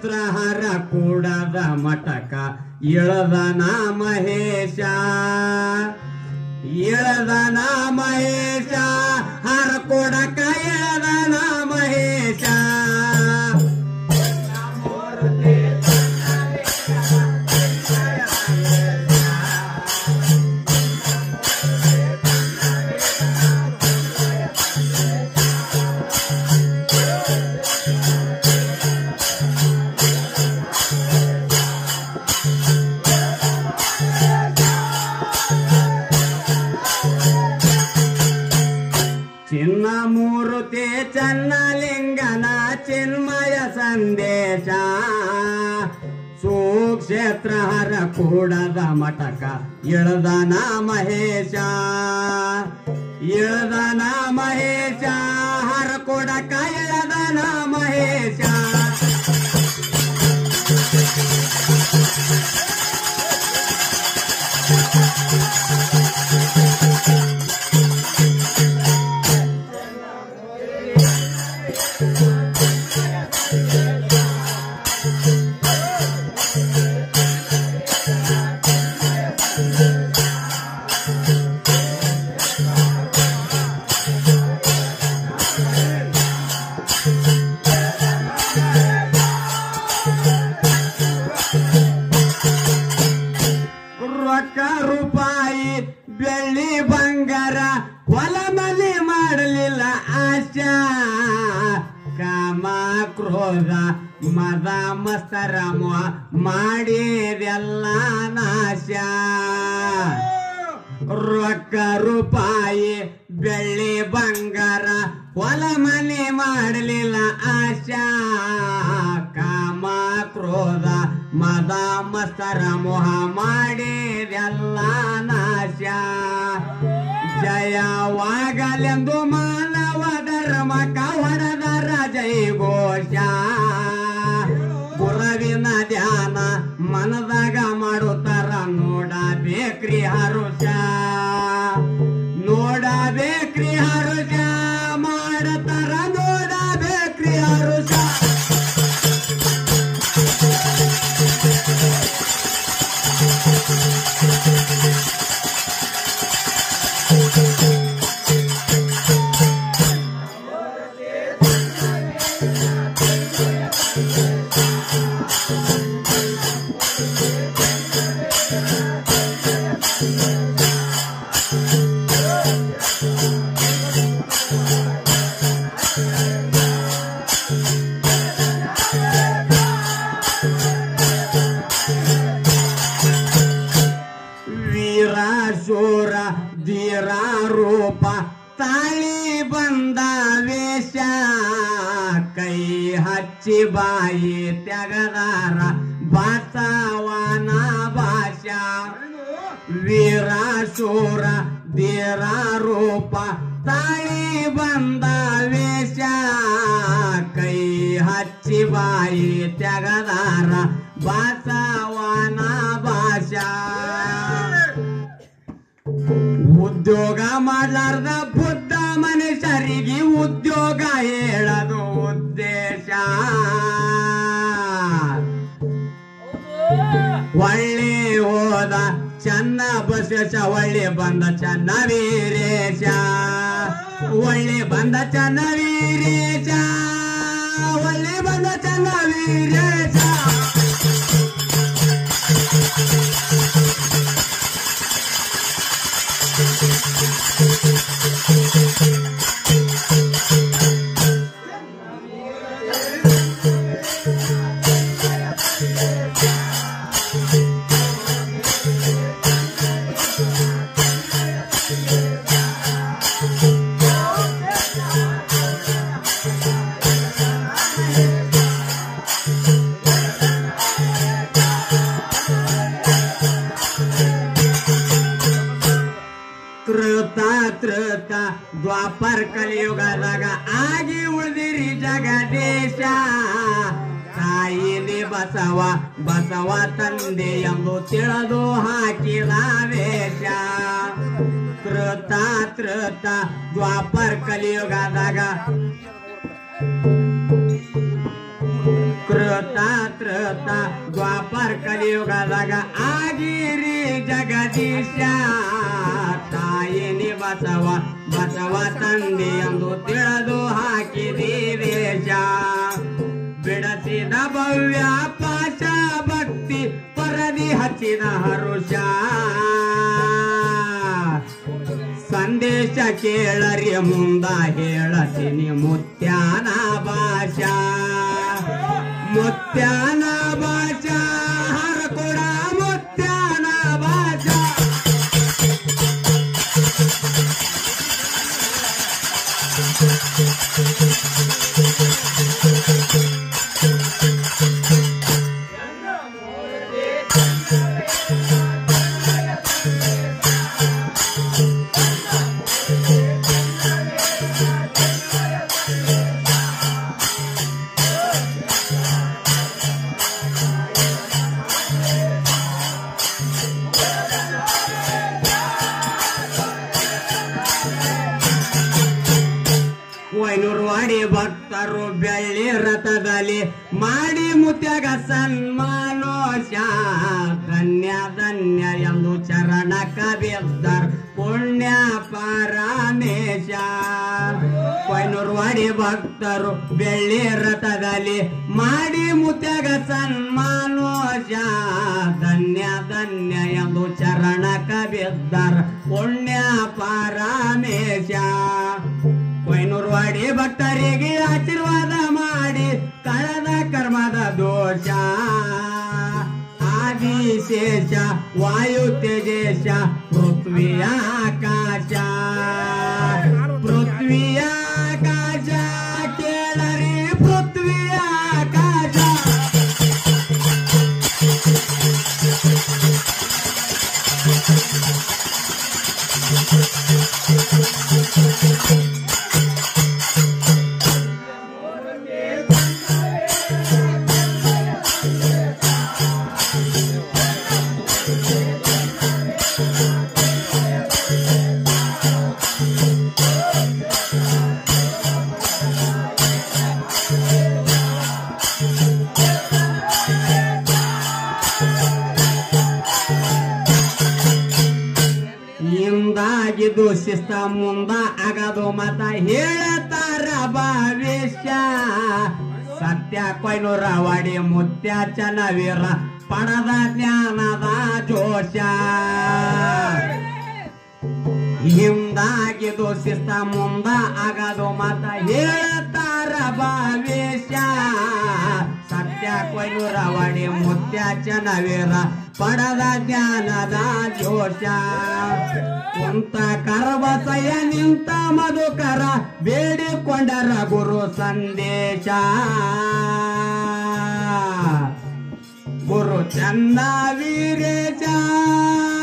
ಕ್ಷೇತ್ರಹರ ಕೂಡದ ಮಠಕ ಇಳದನ ಮಹೇಶ ಇಳದನ ಮಹೇಶ ಹರ ಕೂಡಕ ಇಳದನ ಮಹೇಶ ಚಿನ್ನಮೂರ್ತಿ ಚನ್ನಲಿಂಗನ ಚಿನ್ಮಯ ಸಂದೇಶ ಸುಕ್ಷೇತ್ರಹರ ಕೂಡದ ಮಠಕ ಇಳದನ ಮಹೇಶ ಇಳದನ ಮಹೇಶ ಹರ ಕೂಡಕ ಇಳದನ ಮಹೇಶ ರೊಕ್ಕ ರೂಪಾಯಿ ಬೆಳ್ಳಿ ಬಂಗಾರ ಹೊಲ ಮನೆ ಮಾಡಲಿಲ್ಲ ಆಶಾ ಕಾಮ ಕ್ರೋಧ ಮದ ಮಸ್ತರ ಮಾಡಿದೆಲ್ಲ ನಾಶ ರೊಕ್ಕ ರೂಪಾಯಿ ಬೆಳ್ಳಿ ಬಂಗಾರ ಹೊಲ ಮನೆ ಮಾಡಲಿಲ್ಲ ಆಶಾ ಕಾಮ ಕ್ರೋಧ ಮದ ಮಸ್ತರ ಮೋಹ ಮಾಡಿದೆಲ್ಲ ನಾಶ ಜಯವಾಗಲೆಂದು ಮಾನವ ಧರ್ಮಕ ಹೊಡೆದರ ಜೈ ಘೋಷ ಗುರುವಿನ ಧ್ಯಾನ ಮನದಾಗ ಮಾಡುತ್ತಾರ ನೋಡಬೇಕ್ರಿ ಹರುಷ ನೋಡಬೇಕ್ರಿ ಹರುಷ ಮಾಡತಾರ ನೋಡಬೇಕ್ರಿ ಹರುಷ ಶೂರ ಧೀರ ರೂಪ ತಾಳಿ ಬಂದ ವೇಷ ಕೈ ಹಚ್ಚಿ ಬಾಯಿ ತೆಗದಾರ ಬಸವನ ಭಾಷಾ ವೀರ ಶೂರ ಧೀರ ರೂಪ ತಾಳಿ ಬಂದ ವೇಷ ಕೈ ಹಚ್ಚಿ ಬಾಯಿ ತೆಗದಾರ ಬಸವನ ಭಾಷಾ ಉದ್ಯೋಗ ಮಾಡಲಾರ್ದ ಬುದ್ಧ ಮನುಷ್ಯರಿಗೆ ಉದ್ಯೋಗ ಹೇಳದು ಉದ್ದೇಶ ಒಳ್ಳೆ ಹೋದ ಚನ್ನ ಬಸವೇಶ ಒಳ್ಳೆ ಬಂದ ಚನ್ನ ವೀರೇಶ ಒಳ್ಳೆ ಬಂದ ಚನ್ನ ವೀರೇಶ ಒಳ್ಳೆ ಬಂದ ಚನ್ನ ವೀರೇಶ ತ್ರತ ದ್ವಾಪರ ಕಲಿಯುಗದಾಗ ಆಗಿ ಉಳಿದಿರಿ ಜಗದೇಶ ತಾಯಿನಿ ಬಸವ ಬಸವ ತಂದೆ ಎಂದು ತಿಳಿದು ಹಾಕಿದ ವೇಷ ತ್ರತ ದ್ವಾಪರ ಕಲಿಯುಗದಾಗ ತ್ರತ ತ್ರತ ದ್ವಾಪರ ಕಲಿಯುಗದಾಗ ಆಗಿರಿ ಜಗದೀಶ ತಾಯಿನಿ ಬಸವ ಬಸವ ತಂದೆ ಎಂದು ತಿಳಿದು ಹಾಕಿದಿ ವೇಷ ಬಿಡಸಿದ ಭವ್ಯ ಪಾಶ ಭಕ್ತಿ ಪರದಿ ಹಚ್ಚಿದ ಹರುಷ ಸಂದೇಶ ಕೇಳರಿ ಮುಂದ ಹೇಳತೀನಿ ಮುತ್ಯಾನ ಭಾಷಾ ಮುತ್ಯಾನ ಭಾಷಾ ಹರಕೊಡ ಮುತ್ಯಾನ ಭಾಷಾ ಕೊಯ್ನೂರ್ವಾಡಿ ಭಕ್ತರು ಬೆಳ್ಳಿ ರಥದಲ್ಲಿ ಮಾಡಿ ಮುತ್ಯಾಗ ಸನ್ಮಾನೋಷ ಧನ್ಯ ಧನ್ಯ ಎಂದು ಚರಣಕ ಬಿದ್ದರ್ ಪುಣ್ಯ ಪರಮೇಶ ಕೊಯ್ನೂರ್ವಾಡಿ ಭಕ್ತರು ಬೆಳ್ಳಿ ರಥದಲ್ಲಿ ಮಾಡಿ ಮುತ್ಯಾಗ ಸನ್ಮಾನೋಷ ಧನ್ಯ ಧನ್ಯ ಎಂದು ಚರಣಕ ಬಿದ್ದರ್ ಪುಣ್ಯ ಪರಮೇಶ ಕೊಯ್ನೂರ್ವಾಡಿ ಭಕ್ತರಿಗೆ ಆಶೀರ್ವಾದ ಮಾಡಿ ಕಳೆದ ಕರ್ಮದ ದೋಷ ಆದಿಶೇಷ ವಾಯು ತೇಜೇಶ ಪೃಥ್ವಿಯ ಆಕಾಶ ಪೃಥ್ವಿಯ ಆಕಾಶ ಕೇಳರಿ ಪೃಥ್ವಿಯ ಆಕಾಶ ಹಿಂದಾಗಿದ್ದು ಶಿಸ್ತ ಮುಂದ ಆಗದು ಮತ ಹೇಳ್ತಾರ ಭವಿಷ್ಯ ಸತ್ಯ ಕೊಯ್ನೂರವಾಡಿ ಮುತ್ಯ ಚನ್ನವೀರ ಪಡದ ಜ್ಞಾನದ ಜೋಶ ಹಿಂದಾಗಿದ್ದು ಶಿಸ್ತ ಮುಂದ ಆಗದು ಮತ ಹೇಳ್ತಾರ ಭವಿಷ್ಯ ಸತ್ಯ ಕೊಯ್ನೂರವಾಡಿ ಮುತ್ಯ ಚನ್ನವೀರ ಪಡದ ಜ್ಞಾನದ ಜೋಶ ಕುಂತ ಕರಬಸಯ್ಯ ನಿಂತ ಮಧುಕರ ಬೇಡಿಕೊಂಡರ ಗುರು ಸಂದೇಶ ಗುರು ಚನ್ನ ವೀರೇಶ